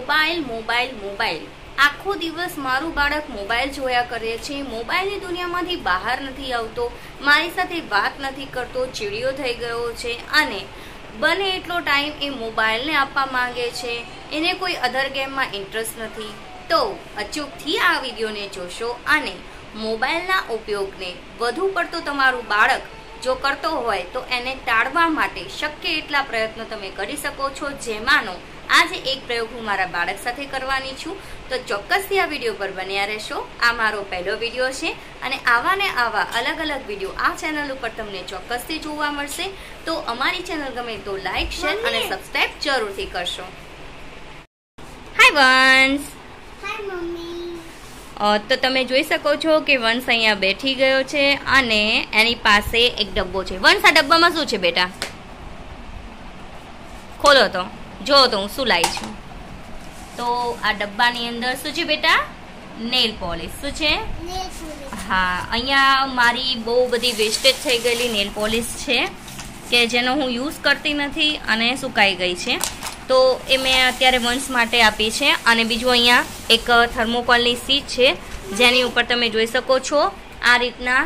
Mobile mobile mobile આખો દિવસ મારું બાળક મોબાઈલ જોયા કરે છે. મોબાઈલની દુનિયામાંથી બહાર નથી આવતો, મારી સાથે વાત નથી કરતો, ચીડિયો થઈ ગયો છે અને બને એટલો ટાઈમ એ મોબાઈલને આપવા માંગે છે. એને કોઈ અધર ગેમમાં ઇન્ટરેસ્ટ નથી. તો અચૂકથી આ વિડીયોને જોશો અને મોબાઈલના ઉપયોગને વધુ પડતો તમારું બાળક જો કરતો હોય તો એને ટાળવા માટે શક્ય એટલા પ્રયત્નો તમે કરી શકો છો. જેમાંનો આજે એક પ્રયોગ હું મારા બાળક સાથે કરવાની છું. તો ચોક્કસથી આ વિડીયો પર બન્યા રહેશો. આ મારો પહેલો વિડીયો છે અને આવા ને આવા અલગ અલગ વિડીયો આ ચેનલ ઉપર તમને ચોક્કસથી જોવા મળશે. તો અમારી ચેનલ ગમે તો લાઈક, શેર અને સબસ્ક્રાઇબ જરૂરથી કરશો. હાય વંશ. હાય મમ્મી. તો તમે જોઈ શકો છો કે વંશ અહીંયા બેઠી ગયો છે અને એની પાસે એક ડબ્બો છે. વંશ, આ ડબ્બામાં શું છે બેટા? ખોલો તો જો તો હું શું લાવી છું. તો આ ડબ્બાની અંદર શું છે બેટા? Nail polish. શું છે? હા, અહીંયા મારી બહુ બધી વેસ્ટેજ થઈ ગયેલી નેલ પોલિશ છે કે જેનો હું યુઝ કરતી નથી અને સુકાઈ ગઈ છે. તો એ મેં અત્યારે વંશ માટે આપી છે. અને બીજું અહીંયા એક થર્મોકોલની સીટ છે જેની ઉપર તમે જોઈ શકો છો આ રીતના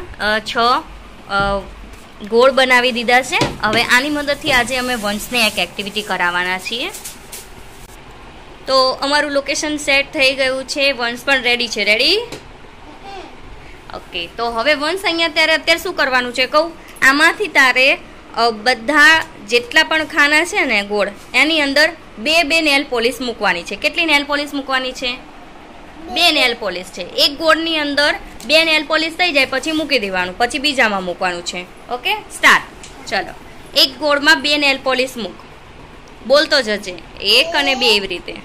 6 ગોળ બનાવી દીધા છે. હવે આની મદદથી આજે અમે વંશને એક એક્ટિવિટી કરાવવાના છીએ. તો અમારું લોકેશન સેટ થઈ ગયું છે. વંશ પણ રેડી છે. રેડી? ઓકે. તો હવે વંશ અહીંયા અત્યારે શું કરવાનું છે કહું? આમાંથી તારે બધા જેટલા પણ ખાના છે ને ગોળ, એની અંદર બે નેલ પોલિશ મૂકવાની છે. કેટલી નેલ પોલિશ મૂકવાની છે? 2 નેલ પોલિશ છે. એક ગોળની અંદર 2 નેલ પોલિશ થઈ જાય પછી મૂકી દેવાનું, પછી બીજામાં મૂકવાનું છે. Okay, start. ચલો, એક ગોળમાં 2 નેલ પોલિશ મૂક. બોલતો જજે 1 અને 2 એવી રીતે.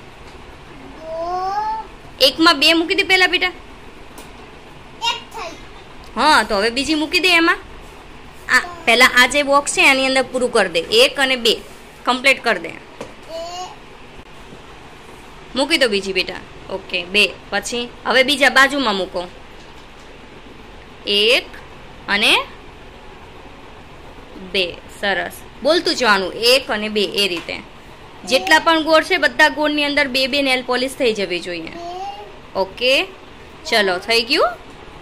એકમાં 2 મૂકી દે પેલા બેટા. હા, તો હવે બીજી મૂકી દે એમાં. પહેલા આ જે બોક્સ છે એની અંદર પૂરું કરી દે. 1 અને 2 કમ્પ્લીટ કરી દે. મૂકી દો બીજી બેટા. ઓકે, 2. પછી હવે બીજા બાજુમાં મૂકો. 1 અને 2. સરસ. બોલતું જવાનું 1 અને 2 એ રીતે. જેટલા પણ ગોળ છે બધા ગોળની અંદર 2 નેલ પોલિશ થઈ જવી જોઈએ. ઓકે, ચલો થઈ ગયું.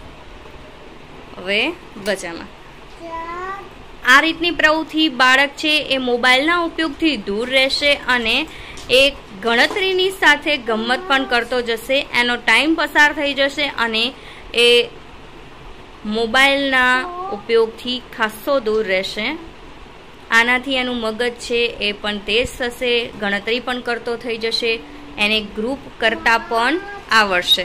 હવે બચામાં આ રીતની પ્રવૃત્તિ બાળક છે એ મોબાઈલના ઉપયોગથી દૂર રહેશે અને એ ગણતરીની સાથે ગમ્મત પણ કરતો જશે. એનો ટાઈમ પસાર થઈ જશે અને એ મોબાઈલના ઉપયોગથી ખાસ્સો દૂર રહેશે. આનાથી એનું મગજ છે એ પણ તેજ થશે, ગણતરી પણ કરતો થઈ જશે, એને ગ્રુપ કરતાં પણ આવડશે.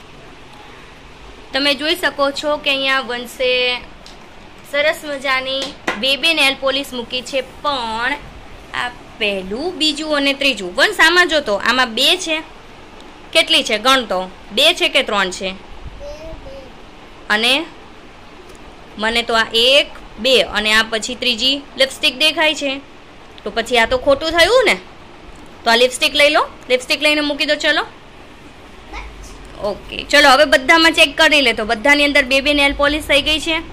તમે જોઈ શકો છો કે અહીંયા વંશે સરસ મજાની 2 નેલ પોલિશ મૂકી છે. પણ આ પહેલું, બીજું અને ત્રીજું. વંશ આમાં જોતો, આમાં 2 છે. કેટલી છે ગણતો? 2 છે કે 3 છે? અને મને તો આ 1, 2 અને આ પછી ત્રીજી લિપસ્ટિક દેખાય છે. તો પછી આ તો ખોટું થયું ને. તો આ લિપસ્ટિક લઈ લો. લિપસ્ટિક લઈને મૂકી દો. ચલો. ઓકે, ચલો હવે બધામાં ચેક કરી લે. તો બધાની અંદર 2 નેલ પોલિશ થઈ ગઈ છે.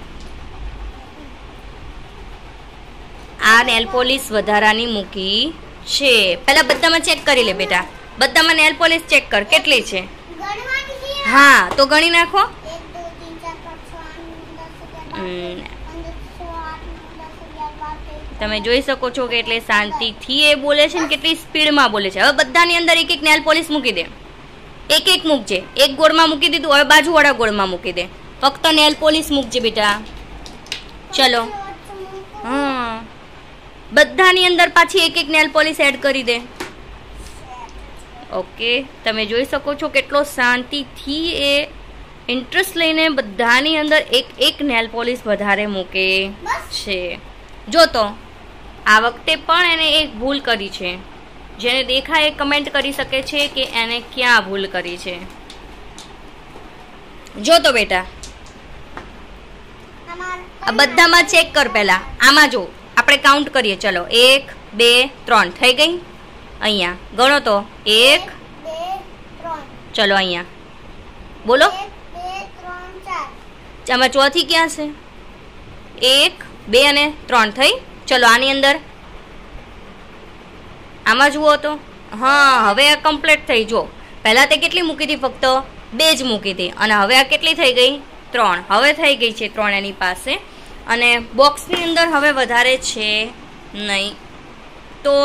આ નેલ પોલિશ વધારાની મૂકી છે. પહેલા બધામાં ચેક કરી લે બેટા. બધામાં નેલ પોલિશ ચેક કર કેટલી છે. હા, તો ગણી નાખો. તમે જોઈ શકો છો કે એટલે શાંતિથી એ બોલે છે ને કેટલી સ્પીડમાં બોલે છે. હવે બધાની અંદર એક નેલ પોલિશ મૂકી દે. એક મૂકજે. એક ગોળમાં મૂકી દીધું, હવે બાજુવાળા ગોળમાં મૂકી દે. ફક્ત નેલ પોલિશ મૂકજે બેટા. ચલો. હા, બધાની અંદર પાછી એક નેલ પોલિશ એડ કરી દે. ઓકે, તમે જોઈ શકો છો કેટલો શાંતિથી એ ઇન્ટરેસ્ટ લઈને બધાની અંદર એક નેલ પોલિશ વધારે મૂકે છે. જો તો આ વખતે પણ એને એક ભૂલ કરી છે. જેને દેખાય એ કમેન્ટ કરી શકે છે કે એને ક્યાં ભૂલ કરી છે. જો તો બેટા આ બધામાં ચેક કર. પહેલા આમાં જો, આપણે કાઉન્ટ કરીએ. ચલો 1, 2, 3 થઈ ગઈ. અહીંયા ગણો તો 1, 2, 3. ચલો અહીંયા બોલો. 1, 2, 3, 4. આમાં ચોથી ક્યાં છે? 1, 2 અને 3 થઈ. ચલો આની અંદર આમાં જુઓ તો હા, હવે આ કમ્પ્લીટ થઈ. જો પહેલાં તે કેટલી મૂકી હતી? ફક્ત 2 જ મૂકી હતી. અને હવે આ કેટલી થઈ ગઈ? 3. હવે થઈ ગઈ છે 3 એની પાસે. અને બોક્સની અંદર હવે વધારે છે નહીં, તો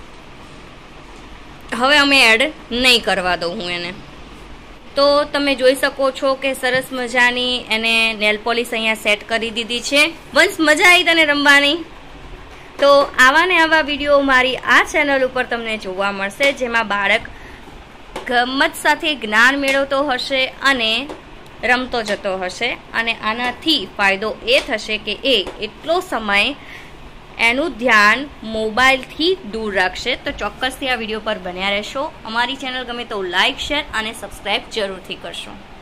હવે અમે એડ નહીં કરવા દઉં હું એને. તો તમે જોઈ શકો છો કે સરસ મજાની એને નેલ પોલિશ અહીંયા સેટ કરી દીધી છે. વંશ, મજા આવી તને રમવાની? તો આવા ને આવા વિડીયો મારી આ ચેનલ ઉપર તમને જોવા મળશે, જેમાં બાળક ગમત સાથે જ્ઞાન મેળવતો હશે અને રમતો જતો હશે. અને આનાથી ફાયદો એ થશે કે એ એટલો સમય એનું ધ્યાન મોબાઈલથી દૂર રાખશે. તો ચોક્કસથી આ વિડીયો પર બન્યા રહેશો. અમારી ચેનલ ગમે તો લાઈક, શેર અને સબસ્ક્રાઈબ જરૂરથી કરશો.